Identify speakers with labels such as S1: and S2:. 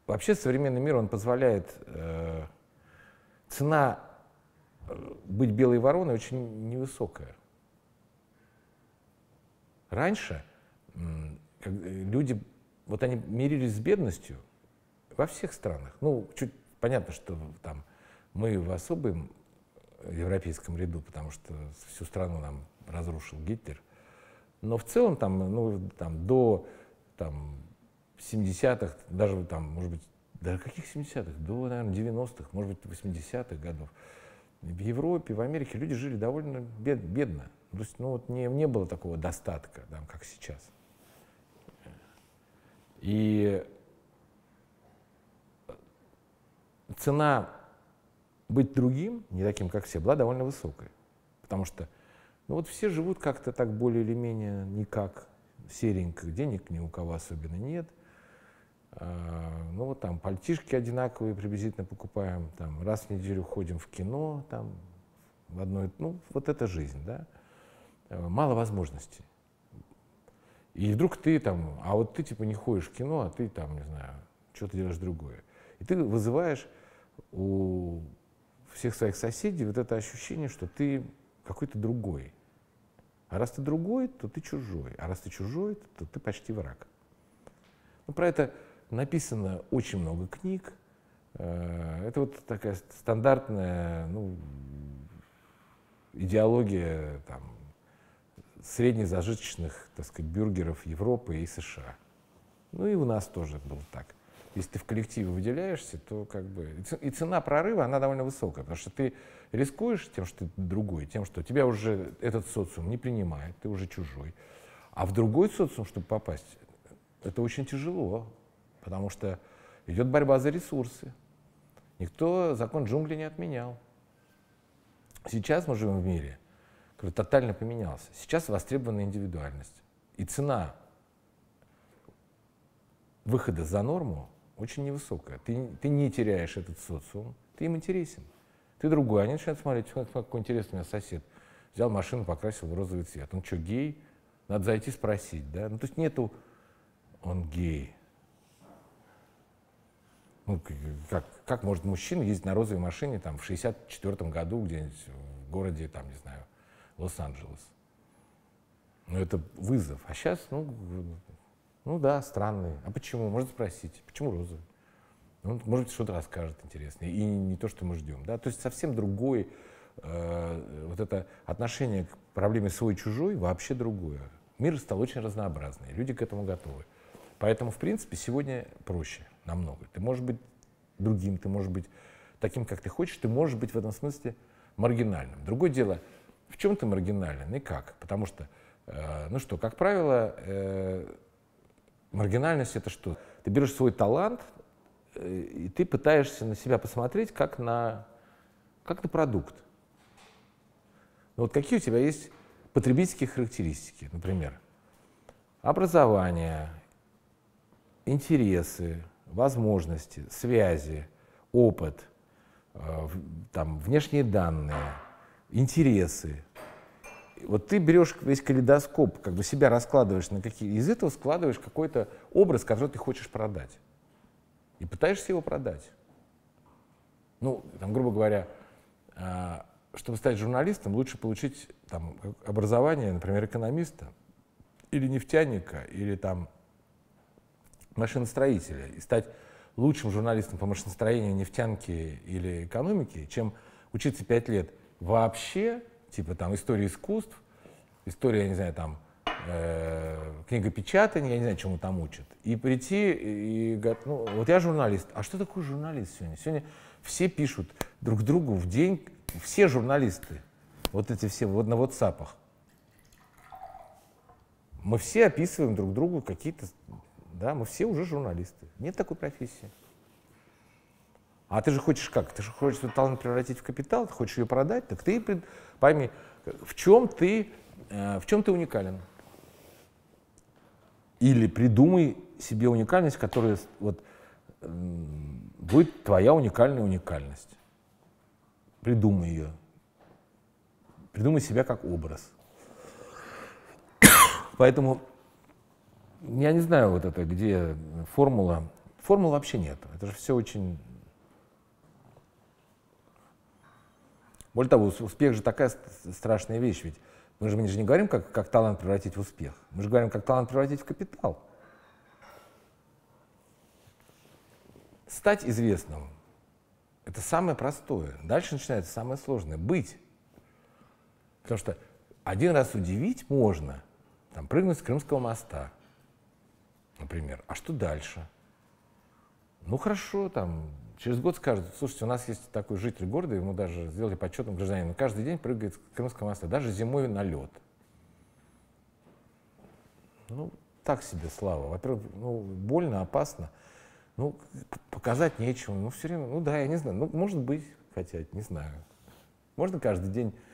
S1: вообще современный мир, он позволяет, цена быть белой вороной очень невысокая. Раньше люди, вот они мирились с бедностью во всех странах. Ну, чуть понятно, что там мы в особом европейском ряду, потому что всю страну нам разрушил Гитлер. Но в целом там, ну, там, до там, 70-х, даже там, может быть, до каких 70-х? До, наверное, 90-х, может быть, 80-х годов. В Европе, в Америке люди жили довольно бедно. То есть, ну, вот не было такого достатка, там, как сейчас. И цена быть другим, не таким, как все, была довольно высокой. Потому что ну, вот все живут как-то так более или менее никак, серенько, денег ни у кого особенно нет. Ну вот там пальтишки одинаковые приблизительно покупаем, там, раз в неделю ходим в кино, там, в одной, ну вот это жизнь, да. Мало возможностей. И вдруг ты там, а вот ты типа не ходишь в кино, а ты там, не знаю, что-то делаешь другое. И ты вызываешь у всех своих соседей вот это ощущение, что ты какой-то другой. А раз ты другой, то ты чужой. А раз ты чужой, то ты почти враг. Ну, про это написано очень много книг. Это вот такая стандартная, ну, идеология там, среднезажиточных, так сказать, бюргеров Европы и США. Ну и у нас тоже было так. Если ты в коллективе выделяешься, то как бы и цена прорыва, она довольно высокая, потому что ты рискуешь тем, что ты другой, тем, что тебя уже этот социум не принимает, ты уже чужой. А в другой социум, чтобы попасть, это очень тяжело, потому что идет борьба за ресурсы. Никто закон джунглей не отменял. Сейчас мы живем в мире, который тотально поменялся. Сейчас востребована индивидуальность. И цена выхода за норму очень невысокая. Ты не теряешь этот социум, ты им интересен. Ты другой. Они начинают смотреть, какой интересный у меня сосед. Взял машину, покрасил в розовый цвет. Он что, гей? Надо зайти спросить, да? Ну, то есть нету, он гей. Ну, как может мужчина ездить на розовой машине там, в 64-м году где-нибудь в городе, там, не знаю, Лос-Анджелес? Ну, это вызов. А сейчас, ну да, странный. А почему? Можно спросить, почему розовый? Он, может быть, что-то расскажет интересное. И не то, что мы ждем. Да? То есть совсем другое вот это отношение к проблеме свой-чужой вообще другое. Мир стал очень разнообразный, люди к этому готовы. Поэтому, в принципе, сегодня проще намного. Ты можешь быть другим, ты можешь быть таким, как ты хочешь, ты можешь быть в этом смысле маргинальным. Другое дело, в чем ты маргинален и как. Потому что, ну что, как правило, маргинальность — это что? Ты берешь свой талант, и ты пытаешься на себя посмотреть как на продукт. Ну, вот какие у тебя есть потребительские характеристики, например, образование, интересы, возможности, связи, опыт, там, внешние данные, интересы. Вот ты берешь весь калейдоскоп, как бы себя раскладываешь на какие, из этого складываешь какой-то образ, который ты хочешь продать. И пытаешься его продать. Ну, там, грубо говоря, чтобы стать журналистом, лучше получить там, образование, например, экономиста, или нефтяника, или там машиностроителя, и стать лучшим журналистом по машиностроению, нефтянке или экономике, чем учиться 5 лет вообще, типа там истории искусств, история, я не знаю, там книгопечатания, я не знаю, чему там учат, и прийти и говорить, ну вот я журналист, а что такое журналист сегодня? Сегодня все пишут друг другу в день, все журналисты, вот эти все вот на WhatsApp. Мы все описываем друг другу какие-то, да, мы все уже журналисты. Нет такой профессии. А ты же хочешь как? Ты же хочешь свой талант превратить в капитал, ты хочешь ее продать, так ты пойми, в чем ты уникален. Или придумай себе уникальность, которая вот, будет твоя уникальная уникальность. Придумай ее. Придумай себя как образ. Поэтому я не знаю, вот это, где формула формул вообще нет. Это же все очень... Более того, успех же такая страшная вещь, ведь мы же не говорим, как талант превратить в успех. Мы же говорим, как талант превратить в капитал. Стать известным — это самое простое. Дальше начинается самое сложное — быть. Потому что один раз удивить можно, там, прыгнуть с Крымского моста, например. А что дальше? Ну хорошо, там, через год скажут: слушайте, у нас есть такой житель города, ему даже сделали почетным гражданином, каждый день прыгает с Крымского моста, даже зимой на лед. Ну, так себе слава. Во-первых, ну, больно, опасно. Ну, показать нечего. Ну, все время, ну да, я не знаю. Ну, может быть, хотя, не знаю. Можно каждый день